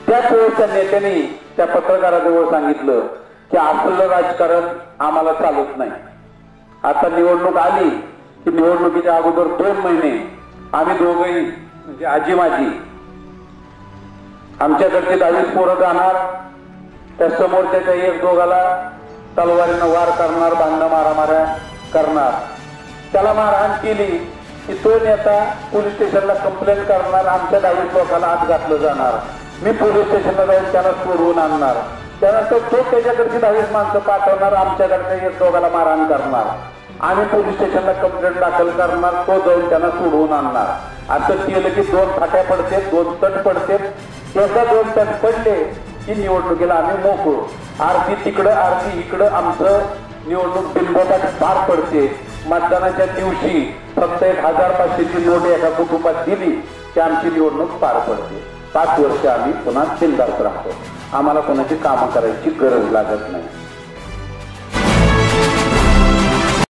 त्याच वेळेस त्या नेत्यांनी त्या पत्रकाराजवळ सांगितलं की असलं राजकारण आम्हाला चालत नाही. आता निवडणूक आली की निवडणुकीच्या अगोदर 2 महिने आम्ही दोघंही म्हणजे आजी माझी आमच्याकडचे 10 पोरं जाणार, त्या समोरच्या एक दोघाला तलवारीनं वार करणार, भांडणं मारामाऱ्या करणार. त्याला मारहाण केली की तो नेता पोलीस स्टेशनला कंप्लेंट करणार, आमच्या 10 लोकांना आत घातलं जाणार. मी पोलीस स्टेशनला जाऊन त्याला सोडवून आणणार. त्यानंतर तो त्याच्याकडची 10 माणसं पाठवणार, आमच्याकडच्या एक दोघाला मारहाण करणार. आम्ही पोलीस स्टेशनला कंप्लेंट दाखल करणार, तो जाऊन त्यांना सोडवून आणणार. असं केलं की 2 फाट्या पडते, 2 तट पडते. एकदा 2 तट पडले की निवडणुकीला आम्ही मोकळो. आरती तिकडं आरती इकडं आमचं निवडणूक बिनबोटात पार पडते. मतदानाच्या दिवशी फक्त 1000-500ची नोट एका कुटुंबात दिली की आमची निवडणूक पार पडते. 5 वर्ष आम्ही पुन्हा चिंताच राहतो. आम्हाला कोणाची कामं करायची गरज लागत नाही.